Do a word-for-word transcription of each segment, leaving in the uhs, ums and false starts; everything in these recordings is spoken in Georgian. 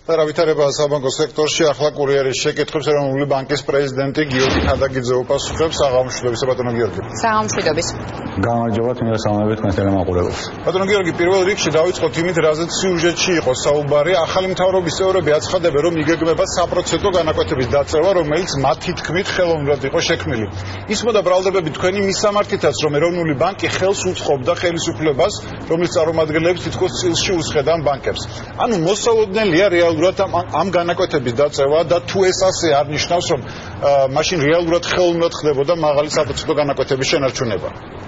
და რა ვითარება საბანკო სექტორში ახლა კურიერის შეკითხვებს ეროვნული ბანკის პრეზიდენტი გიორგი ხანდაგიძე უპასუხებს. საღამოშიდობის ბატონო გიორგი. საღამოშიდობის. გამარჯობა, მოგესალმებით თქვენს ტელემაყურებელს. ბატონო გიორგი, პირველ რიგში დავიწყოთ იმით, რაზეც სიუჟეტში იყო საუბარი. ახალი მთავრობის წევრები აცხადებენ, რომ იგეგმება საპროცენტო განაკვეთების დაწევა, რომელიც მათი თქმით ხელოვნურად იყო შექმნილი. ისმოდა ბრალდებები თქვენი მისამართითაც, რომ ეროვნული ბანკი ხელს უწყობდა ხელისუფლებას, რომლის წარმომადგენლებს თითქოს წილში უსხედან ბანკებს. ანუ მოსალოდნელია რეალურად ამ განაკვეთების დაწევა და თუ ეს ასე არ ნიშნავს, რომ მაშინ რეალურად ხელოვნურად ხდებოდა მაღალი საპროცენტო განაკვეთების შენარჩუნება.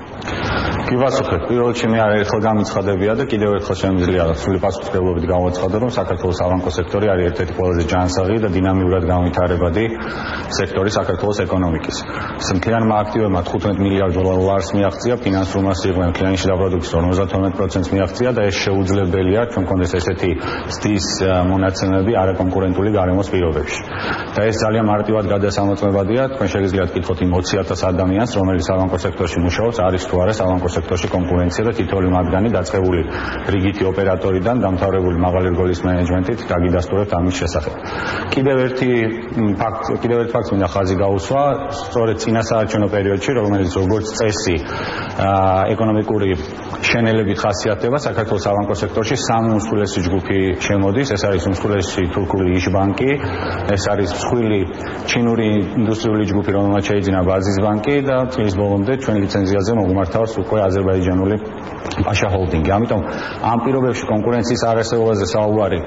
კი ვასწრებ, პირველ რიგში მე არაერთხელ გამიცხადებია და კიდევ ერთხელ შემიძლია სრული პასუხისმგებლობით გამოვაცხადო, რომ საქართველოს საბანკო სექტორი არის ერთ-ერთი ყველაზე ჯანსაღი და დინამიურად განვითარებადი სექტორი საქართველოს ეკონომიკის. მთლიანმა აქტივებმა თხუთმეტ მილიარდ დოლარს მიაღწია, ფინანსურმა სიღრმემ მთლიანი შიდა პროდუქტის ორმოცდათორმეტ პროცენტს მიაღწია და ეს შეუძლებელია ჩვენ გქონდეს ესეთი ზრდის მონაცემები არაკონკურენტული გარემოს პირობებში. და ეს ძალიან მარტივად გადასამოწმებადია, თქვენ შეგიძლიათ კითხოთ იმ ოცი ათას ადამიანს, რომელიც საბანკო სექტორში მუშაობს, არის თუ არა საბანკო სექტორში კონკურენცია და თითოეული მათგანი დაწყებული რიგითი ოპერატორიდან დამთავრებული მაღალი რგოლის მენეჯმენტით გაგიდასტურებთ ამის შესახებ. კიდევ ერთი ფაქტი, კიდევ ერთი ფაქტი მინდა ხაზი გაუსვა, სწორედ წინასაარჩევნო პერიოდში, რომელიც როგორც წესი ეკონომიკური შენელებით ხასიათდება, საქართველოს საბანკო სექტორში სამი უმსხვილესი ჯგუფი შემოდის, ეს არის უმსხვილესი თურქული იშბანკი, ეს არის მსხვილი ჩინური ინდუსტრიული ჯგუფი, რომელმაც შეიძინა ბაზის ბანკი და წლის ბოლომდე ჩვენ ლიცენზიაზე მოგმართავს უკვე აზერბაიჯანული პაშა ჰოლდინგი. ამიტომ ამ პირობებში კონკურენციის არარსებობაზე საუბარი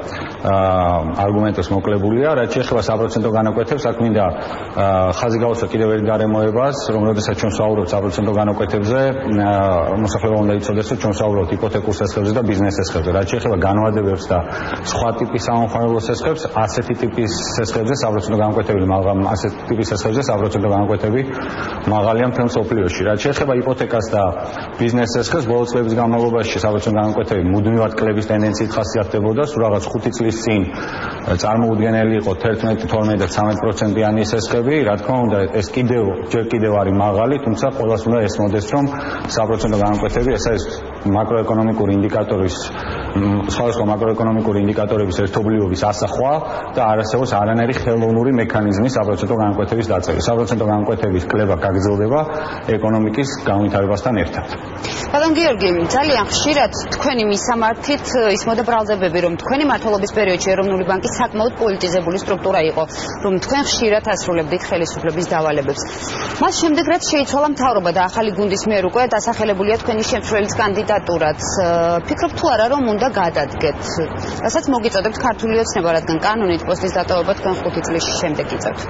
არგუმენტებს მოკლებულია, რაც შეეხება საპროცენტო განაკვეთებს, აქ მინდა ხაზი გაუსვა კიდევ ერთ გარემოებას, რომ როდესაც ჩვენ ვსაუბრობთ საპროცენტო განაკვეთებზე, მოსახლეობა უნდა იცოდეს, რომ ჩვენ ვსაუბრობთ იპოთეკურ სესხებზე და ბიზნეს სესხებზე. რაც შეეხება განმადებებს და სხვა ტიპის სამომხმარებლო სესხებს, ასეთი ტიპის სესხებზე საპროცენტო განაკვეთები მაღალი, ასეთი ტიპის სესხებზე საპროცენტო განაკვეთები მაღალია მთელ მსოფლიოში. რაც შეეხება იპოთეკას და ბიზნეს სესხებს, ბოლო წლების განმავლობაში საპროცენტო განაკვეთები მუდმივად კლების ტენდენციით ხასიათდებოდა, სულ რაღაც ხუთი წლის წინ წარმოუდგენელი იყო თერთმეტი, თორმეტი და ცხრამეტი პროცენტიანი სესხები, რა თქმა უნდა, ეს კიდევ ჯერ კიდევ არის მაღალი, თუმცა ყველას უნდა ესმოდეს, რომ საპროცენტო განაკვეთები ეს არის მაკროეკონომიკური ინდიკატორის სხვადასხვა მაკროეკონომიკური ინდიკატორების ერთობლიობის ასახვა და არ არსებობს არანაირი ხელოვნური მექანიზმი საპროცენტო განაკვეთების დაწევის. საპროცენტო განაკვეთების კლება გაგრძელდება ეკონომიკის განვითარებასთან ერთად. ბატონ გიორგი, ძალიან ხშირად თქვენი მისამართით ისმოდა ბრალდებები, რომ თქვენი მმართველობის პერიოდში ეროვნული ბანკი საკმაოდ პოლიტიზებული სტრუქტურა იყო, რომ თქვენ ხშირად ასრულებდით ხელისუფლების დავალებებს. მას შემდეგ რაც შეიცვალა მთავრობა და ახალი გუნდის მიერ უკვე დასახელებულია თქვენი შემცვლელის კანდიდატურაც, ფიქრობ თუ არა, რომ უნდა გადადგეთ, რასაც მოგიწოდებთ ქართული ოცნება, რადგან კანონით პოსტის დატოვება თქვენ ხუთი წლის შემდეგ იწევთ.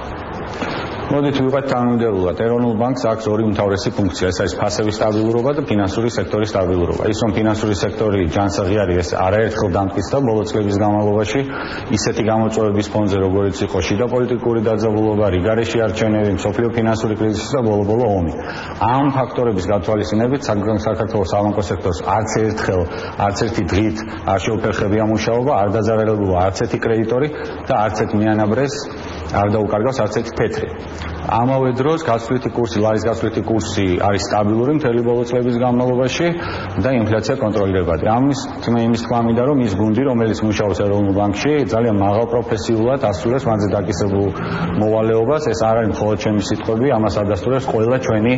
მოდით ვიყავით თანმიმდევრულად. ეროვნულ ბანკს აქვს ორი უმთავრესი ფუნქცია, ეს არის ფასების სტაბილურობა და ფინანსური სექტორის სტაბილურობა. ის რომ ფინანსური სექტორი ჯანსაღი არის, ეს არაერთხელ დამტკიცდა ბოლო წლების განმავლობაში, ისეთი გამოწვევების ფონზე, როგორიც იყო შიდა პოლიტიკური დაძაბულობა, რიგარეში არჩევნები, მსოფლიო ფინანსური კრიზისი და ბოლო-ბოლო ომი. ამ ფაქტორების გათვალისწინებით საქართველოს საბანკო სექტორს არც ერთხელ, არც ერთი დღით არ შეუფერხებია მუშაობა, არ დაძაბულობა არც ერთი კრედიტორი და არც ერთ მიანაბრეს არ დაუკარგავს არც ერთი თეთრი. ამავე დროს გასვლითი კურსი, ლარის გასვლითი კურსი არის სტაბილური მთელი ბოლო წლების განმავლობაში და ინფლაცია კონტროლირებადი. ამის თქმა იმის თქმა მინდა, რომ ის გუნდი, რომელიც მუშაობს ეროვნულ ბანკში, ძალიან მაღალ პროფესიულად ასრულებს მათზე დაკისებულ მოვალეობას. ეს არ არის მხოლოდ ჩემი სიტყვები, ამას ადასტურებს ყველა ჩვენი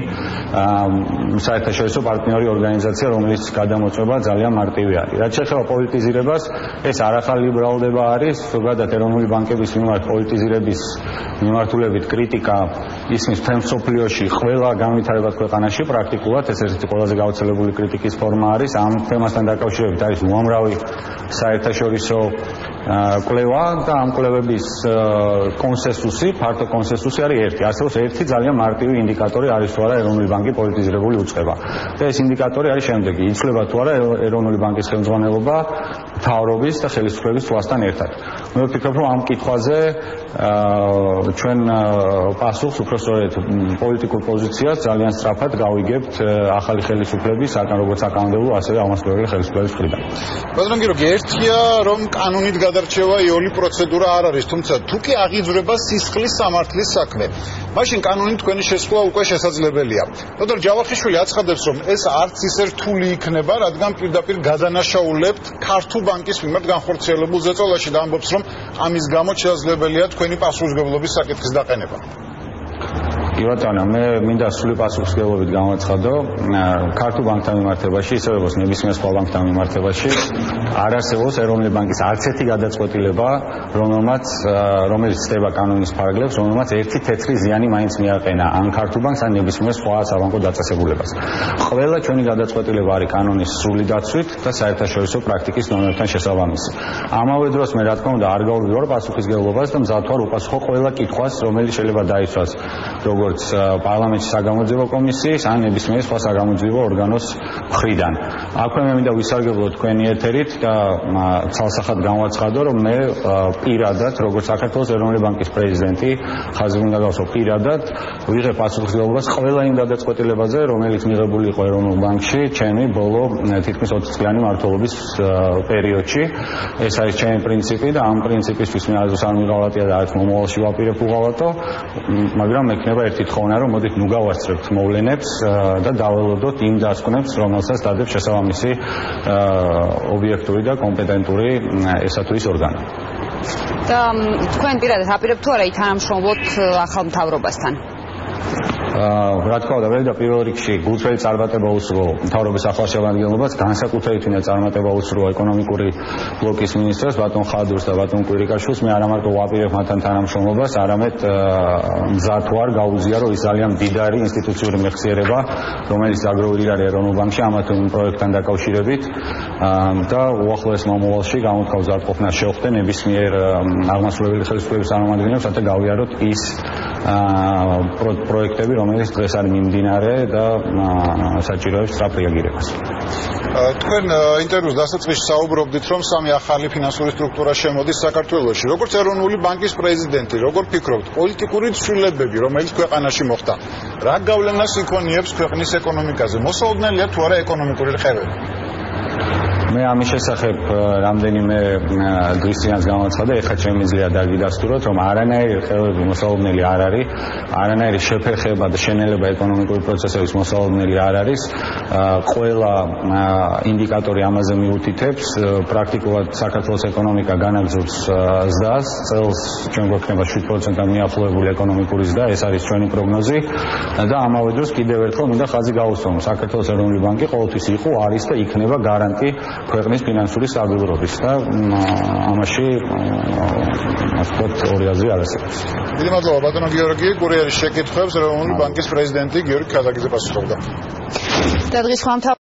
საერთაშორისო პარტნიორი ორგანიზაცია, რომელიც გადამოწმება ძალიან მარტივი არის. რაც შეეხება პოლიტიზირებას, ეს არახალი ბრალდება არის, ზოგადად ეროვნული ბანკების მიმართ პოლიტიზირების მიმართულებით კრიტიკა ისმის მთელ მსოფლიოში ყველა განვითარებად ქვეყანაში პრაქტიკულად ეს ერთ-ერთი ყველაზე გავრცელებული კრიტიკის ფორმა არის. ამ თემასთან დაკავშირებით არის უამრავი საერთაშორისო კვლევა და ამ კვლევების კონსენსუსი, ფართო კონსენსუსი არის ერთი. არსებობს ერთი ძალიან მარტივი ინდიკატორი, არის თუ არა ეროვნული ბანკი პოლიტიზირებული უწყება. და ეს ინდიკატორი არის შემდეგი: იცვლება თუ არა ეროვნული ბანკის ხელმძღვანელობა მთავრობის და ხელისუფლების თვალსთან ერთად. მე ვფიქრობ, რომ ამ კითხვაზე ჩვენ პასუხს უფრო სწორედ პოლიტიკურ პოზიციას ძალიან სწრაფად გავიგებთ ახალი ხელისუფლების, როგორც საკანონმდებლო, ასევე აღმასრულებელი ხელისუფლების მხრიდან. ბატონო გიორგი, ერთია რომ კანონით გადარჩევა იოლი პროცედურა არ არის, თუმცა თუ კი აღიძვრება სისხლის სამართლის საქმე, მაშინ კანონით თქვენი შესვლა უკვე შესაძლებელია. დოქტორ ჯავახიშვილი აცხადებს, რომ ეს არც ისე რთული იქნება, რადგან პირდაპირ გადანაშაულებთ ქართულ ბანკის მიმართ განხორციელებულ ზეწოლაში და ამბობს, რომ ამის გამო შესაძლებელია თქვენი პასუხისმგებლობის საკითხის დაყენება. კი ბატონო, მე მინდა სრული პასუხისმგებლობით განვაცხადო, ქართულ ბანკთან მიმართებაში, ისევე როგორც ნებისმიერ სხვა ბანკთან მიმართებაში, არ არსებობს ეროვნული ბანკის არც ერთი გადაწყვეტილება, რომელმაც რომელიც ცდება კანონის ფარგლებს, რომელმაც ერთი თეთრი ზიანი მაინც მიაყენა ან ქართულ ბანკს, ან ნებისმიერ სხვა საბანკო დაწესებულებას. ყველა ჩვენი გადაწყვეტილება არის კანონის სრული დაცვით და საერთაშორისო პრაქტიკის ნორმებთან შესაბამისი. ამავე დროს მე რა თქმა უნდა არ გავუვიარ პასუხისმგებლობას და მზად ვარ უპასუხო ყველა კითხვას, რომელიც შეიძლება დაისვას როგორც პარლამენტის საგამოძიებო კომისიის ან ნებისმიერ სხვა საგამოძიებო ორგანოს მხრიდან. აქვე მე მინდა ვისარგებლო თქვენი ეთერით და ცალსახად განვაცხადო, რომ მე პირადად, როგორც საქართველოს ეროვნული ბანკის პრეზიდენტი, ხაზი უნდა გავსვა პირადად, ვიღებ პასუხისმგებლობას ყველა იმ გადაწყვეტილებაზე, რომელიც მიღებული იყო ეროვნულ ბანკში ჩემი ბოლო თითქმის ოცი წლიანი მმართველობის პერიოდში. ეს არის ჩემი პრინციპი და ამ პრინციპისთვის მე არც არ მიღალატია და არც მომავალში ვაპირებ უღალატო, მაგრამ მექნება ერთი თხოვნა, რომ მოდით ნუ გავასწრებთ მოვლენებს და დაველოდოთ იმ დასკვნებს, რომელსაც დადებს შესაბამისი ობიექტური და კომპეტენტური ესა თუ ის ორგანო. და თქვენ პირადად აპირებთ თუ არა ითანამშრომლოთ ახალ მთავრობასთან? რა თქმა უნდა, მე და პირველ რიგში გულწრფელი წარმატება უსურვო მთავრობის ახალშემადგენლობას, განსაკუთრებით ვინაც წარმატება უსურვო ეკონომიკური ბლოკის მინისტრს, ბატონ ხადურს და ბატონ კვირიკაშვილს, მე არა მარტო ვაპირებ მათთან თანამშრომლობას, არამედ მზად ვარ გაუზიარო ის ძალიან მდიდარი ინსტიტუციური მეხსიერება, რომელიც დაგროვილი არის ეროვნულ ბანკში ამა თუ იმ პროექტთან დაკავშირებით და უახლოეს მომავალში გამოთქვა მზადყოფნას შევხვდე ნებისმიერ აღმასრულებელი ხელისუფლების წარმომადგენლებს, რათა გავიაროთ ის პროექტები, რომელიც დღეს არის მიმდინარე და საჭიროებს სწრაფ რეაგირებას. თქვენ ინტერვიუს დასაწყისში საუბრობდით, რომ სამი ახალი ფინანსური სტრუქტურა შემოდის საქართველოში. როგორც ეროვნული ბანკის პრეზიდენტი, როგორ ფიქრობთ, პოლიტიკური ცვლილებები, რომელიც ქვეყანაში მოხდა, რა გავლენას იქონიებს ქვეყნის ეკონომიკაზე? მოსაოდნელია თუ არა ეკონომიკური რყევები? მე ამის შესახებ რამდენიმე დღის წინაც განაცხადა, ეხლა შემიძლია დაგიდასტუროთ, რომ არანაირი რყევები მოსაოდნელი არ არის, არანაირი შეფერხება და შენელება ეკონომიკური პროცესების მოსაოდნელი არ არის. ყველა ინდიკატორი ამაზე მიუთითებს, პრაქტიკულად საქართველოს ეკონომიკა განაგრძობს ზრდას, წელს ჩვენ გვექნება შვიდ პროცენტთან მიახლოებული ეკონომიკური ზრდა, ეს არის ჩვენი პროგნოზი და ამავე დროს კიდევ ერთხელ მინდა ხაზი გაუსვამო, საქართველოს ეროვნული ბანკი ყოველთვის იყო, არის და იქნება გარანტი ქვეყნის ფინანსური სტაბილურობის და ამაში ასე ვთქვათ ორი აზრი არ არსებობს. დიდი მადლობა ბატონო გიორგი, გურიელის შეკითხვებს ეროვნული ბანკის პრეზიდენტი გიორგი ქადაგიძე პასუხობდა. და დღის ხვალ